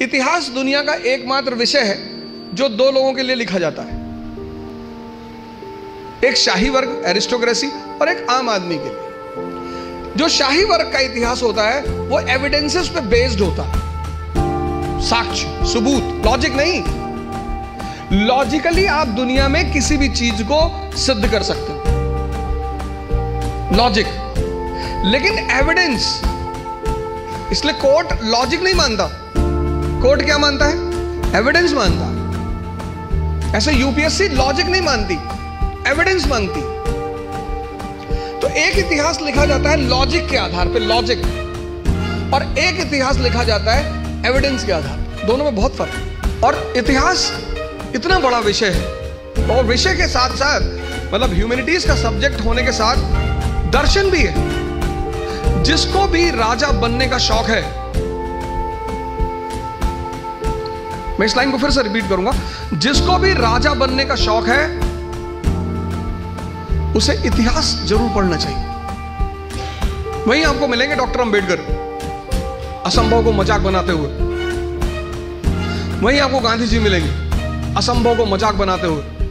इतिहास दुनिया का एकमात्र विषय है जो दो लोगों के लिए लिखा जाता है, एक शाही वर्ग एरिस्टोक्रेसी और एक आम आदमी के लिए। जो शाही वर्ग का इतिहास होता है वो एविडेंसेस पे बेस्ड होता है, साक्ष्य, सबूत, लॉजिक नहीं। लॉजिकली आप दुनिया में किसी भी चीज को सिद्ध कर सकते हो, लॉजिक। लेकिन एविडेंस, इसलिए कोर्ट लॉजिक नहीं मानता, कोर्ट क्या मानता है? एविडेंस मानता है। ऐसे यूपीएससी लॉजिक नहीं मानती, एविडेंस मानती। तो एक इतिहास लिखा जाता है लॉजिक के आधार पे, लॉजिक, और एक इतिहास लिखा जाता है एविडेंस के आधार पर। दोनों में बहुत फर्क है। और इतिहास इतना बड़ा विषय है, और विषय के साथ साथ मतलब ह्यूमैनिटीज का सब्जेक्ट होने के साथ दर्शन भी है। जिसको भी राजा बनने का शौक है, मैं इस लाइन को फिर से रिपीट करूंगा, जिसको भी राजा बनने का शौक है उसे इतिहास जरूर पढ़ना चाहिए। वहीं आपको मिलेंगे डॉक्टर अंबेडकर असंभव को मजाक बनाते हुए, वहीं आपको गांधी जी मिलेंगे असंभव को मजाक बनाते हुए।